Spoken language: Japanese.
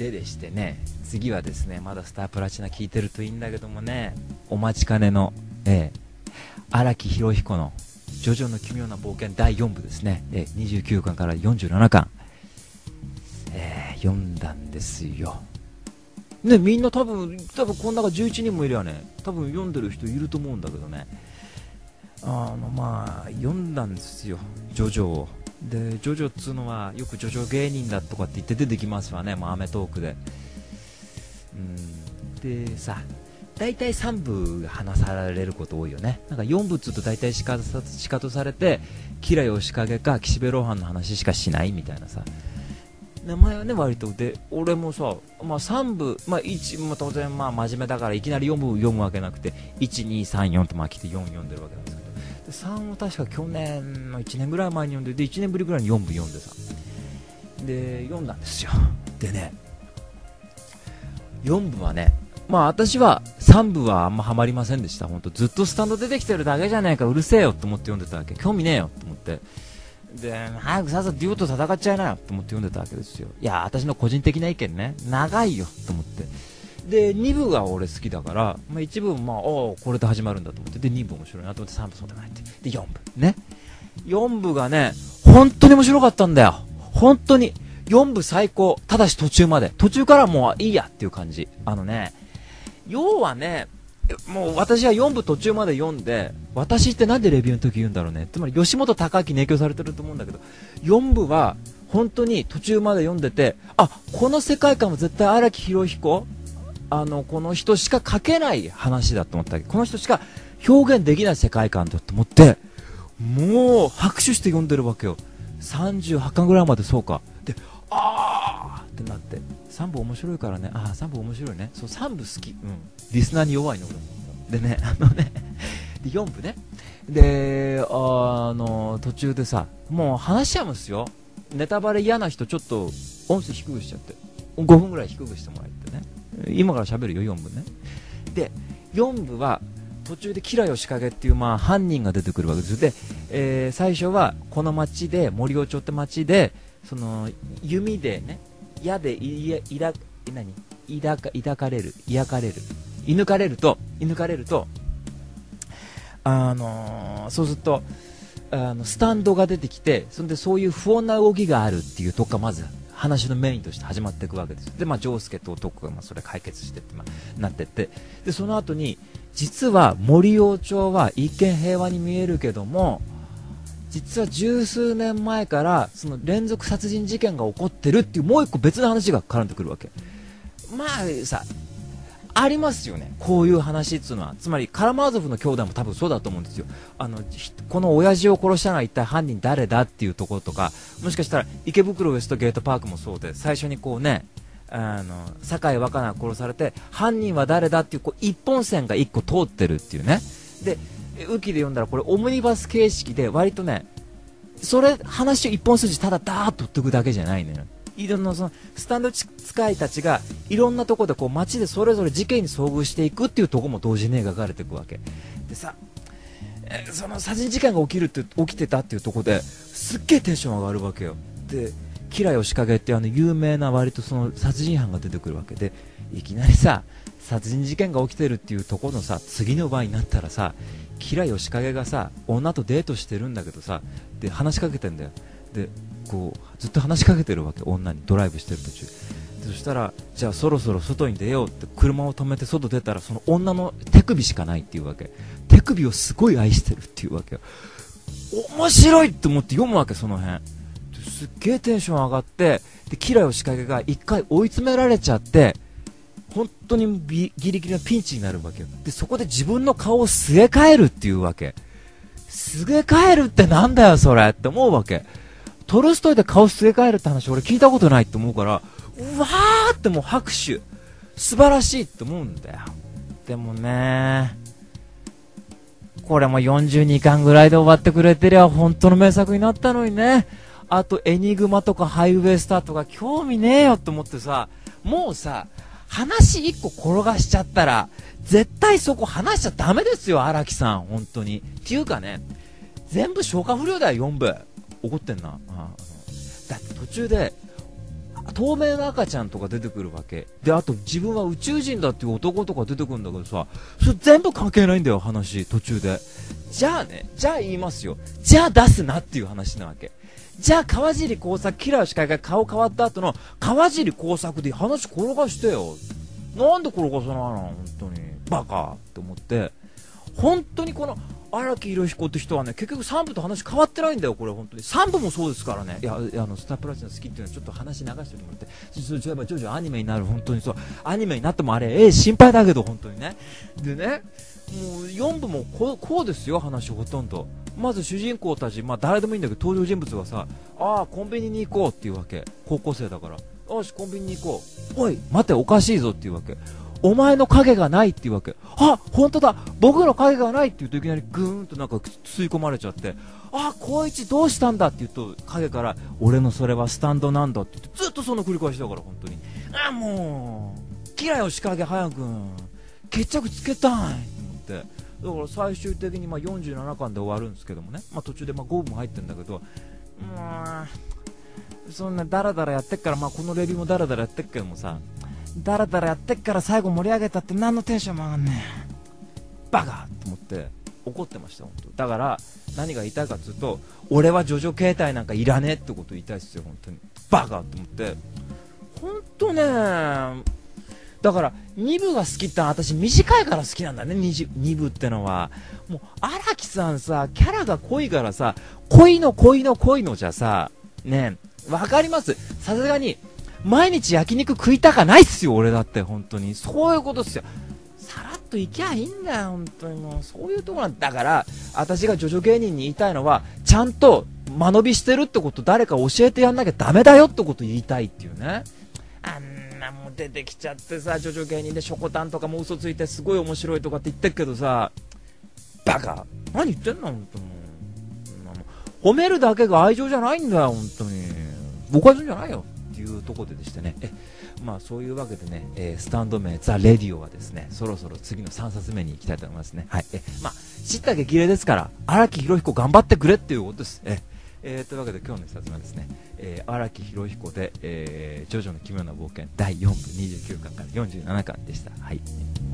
でしてね、次はですね、まだスタープラチナ聞いてるといいんだけどもね、お待ちかねの、荒木博彦のジョジョの奇妙な冒険第4部ですね、29巻から47巻、読んだんですよ。ね、みんな多分この中11人もいるよね。多分読んでる人いると思うんだけどね。まあ読んだんですよ、ジョジョを。でジョジョっつうのはよくジョジョ芸人だとかって言って出てきますわね、アメトークで。でさ、大体3部が話されること多いよね。なんか4部っつうと大体シカトされて、キラヨシカゲか岸辺露伴の話しかしないみたいなさ、名前はね割と。で俺もさ、3部、当然真面目だからいきなり4部読むわけなくて、1234と来て4読んでるわけなんですけど、で3を確か去年の1年ぐらい前に読んで、1年ぶりぐらいに4部読んでさ、で読んだんですよ。でね、4部はね、私は3部はあんまハマりませんでした。ほんとずっとスタンド出てきてるだけじゃねえか、うるせえよと思って読んでたわけ。興味ねえよと思って、で早くさっさとデュオと戦っちゃいなよと思って読んでたわけですよ。いや私の個人的な意見ね、長いよと思って。で2部が俺好きだから、1部これで始まるんだと思って、で2部面白いなと思って、3部そうでもないって、で4部ね、4部がね本当に面白かったんだよ。本当に4部最高。ただし途中からもういいやっていう感じ。要はね、もう私は4部途中まで読んで、私ってなんでレビューの時言うんだろうね、つまり吉本隆明に影響されてると思うんだけど、4部は本当に途中まで読んでて、この世界観は絶対荒木博彦、この人しか書けない話だと思ったわけ。この人しか表現できない世界観だと思って、もう拍手して読んでるわけよ。38巻ぐらいまで。そうかで、ってなって、3部面白いからね、3部面白いね、そう3部好き、リスナーに弱いの俺でね、で4部ね、で途中でさ、もう話しちゃうんですよ。ネタバレ嫌な人ちょっと音声低くしちゃって、5分ぐらい低くしてもらってね、今から喋るよ4部ね。で4部は途中でキラヨシカゲっていう犯人が出てくるわけですよ。で、最初はこの町で、森尾町って町で、その弓でね、矢で抱かれる、焼かれる、射抜かれると、そうするとスタンドが出てきて、それでそういう不穏な動きがあるっていうとこがまず話のメインとして始まっていくわけです。でジョウスケと男がそれ解決してって、なってって、でその後に実は森尾町は一見平和に見えるけども、実は十数年前からその連続殺人事件が起こってるっていう、もう一個別の話が絡んでくるわけ。さ、ありますよね、こういう話っていうのは。つまりカラマーゾフの兄弟も多分そうだと思うんですよ。この親父を殺したのは一体犯人誰だっていうところとか、もしかしたら池袋ウエストゲートパークもそうで、最初にこうね、酒井若菜が殺されて犯人は誰だっていう、一本線が一個通ってるっていうね。でウキで読んだらこれオムニバス形式で、割とね、それ話を一本筋ただダーッと取っていくだけじゃないのよ。いろんなそのスタンド使いたちがいろんなところで街でそれぞれ事件に遭遇していくっていうところも同時に描かれていくわけでさ、その殺人事件が起きてたっていうところですっげえテンション上がるわけよ。でキラヨシカゲっていう有名な割とその殺人犯が出てくるわけで、いきなりさ殺人事件が起きてるっていうところのさ次の場になったらさ、キラヨシカゲがさ女とデートしてるんだけどさ、で話しかけてんだよ。でずっと話しかけてるわけ、女に、ドライブしてる途中で。そしたらじゃあそろそろ外に出ようって車を止めて外出たら、その女の手首しかないっていうわけ。手首をすごい愛してるっていうわけよ。面白いって思って読むわけ、その辺すっげえテンション上がって、でキラヨシカゲが一回追い詰められちゃって、本当にギリギリのピンチになるわけよ。でそこで自分の顔をすげ替えるっていうわけ。すげ替えるってなんだよそれって思うわけ。トルストイで顔すげ替えるって話俺聞いたことないって思うから、うわーってもう拍手、素晴らしいって思うんだよ。でもね、これも42巻ぐらいで終わってくれてりゃ本当の名作になったのにね。あとエニグマとかハイウェイスターとか興味ねえよって思ってさ、もうさ話1個転がしちゃったら絶対そこ話しちゃダメですよ荒木さん、本当に。っていうかね、全部消化不良だよ4部。怒ってんな。だって途中で透明な赤ちゃんとか出てくるわけで、あと自分は宇宙人だっていう男とか出てくるんだけどさ、それ全部関係ないんだよ、話途中で。じゃあ言いますよ、じゃあ出すなっていう話なわけ。じゃあ川尻耕作、キラー司会が顔変わった後の川尻耕作で話転がしてよ。なんで転がさないの、本当にバカって思って。本当にこの荒木宏彦って人はね、結局3部と話変わってないんだよ、これ本当に。3部もそうですからね。いや、スタープラチナ好きっていうのはちょっと話流しておいてもらって、そういえば徐々アニメになる、本当にそう、アニメになってもあれ、心配だけど、本当にね。でね、もう4部もこうですよ、話ほとんど。まず主人公たち、まあ誰でもいいんだけど、登場人物がさ、コンビニに行こうっていうわけ。高校生だから。よし、コンビニに行こう。おい、待て、おかしいぞっていうわけ。お前の影がないっていうわけ。本当だ、僕の影がないって言うといきなりグーンとなんか吸い込まれちゃって、光一どうしたんだって言うと影から俺のそれはスタンドなんだって言ってずっとその繰り返しだから、本当にもう嫌いよ、仕掛け早く決着つけたいと思って。だから最終的に47巻で終わるんですけどもね、途中で5部も入ってるんだけど、そんなダラダラやってっから、このレビューもダラダラやってっけどもさ、ダラダラやってっから最後盛り上げたって何のテンションも上がんねえ、バカと思って怒ってました、本当。だから何が言いたいかというと、俺はジョジョ携帯なんかいらねえってことを言いたいですよ、本当にバカと思って。本当ね、だから2部が好きってのは私短いから好きなんだね。2部ってのはもう荒木さんさ、キャラが濃いからさ、恋のじゃさねえ、わかります。さすがに毎日焼肉食いたかないっすよ、俺だって。本当にそういうことっすよ。さらっといきゃいいんだよ、本当に。もうそういうとこなんだから、私がジョジョ芸人に言いたいのは、ちゃんと間延びしてるってこと誰か教えてやんなきゃダメだよってこと言いたいっていうね。あんなもう出てきちゃってさ、ジョジョ芸人でショコタンとかも嘘ついてすごい面白いとかって言ってるけどさ、バカ何言ってんの、本当に。褒めるだけが愛情じゃないんだよ、本当に。僕はそうじゃないよっていうところででしてね、そういうわけでね、スタンド名ザ・レディオはですね、そろそろ次の3冊目に行きたいと思いますね。はい、知った激励ですから荒木宏彦頑張ってくれっていうことです。というわけで今日の1冊目はですね、荒木宏彦で、ジョジョの奇妙な冒険第4部29巻から47巻でした。はい。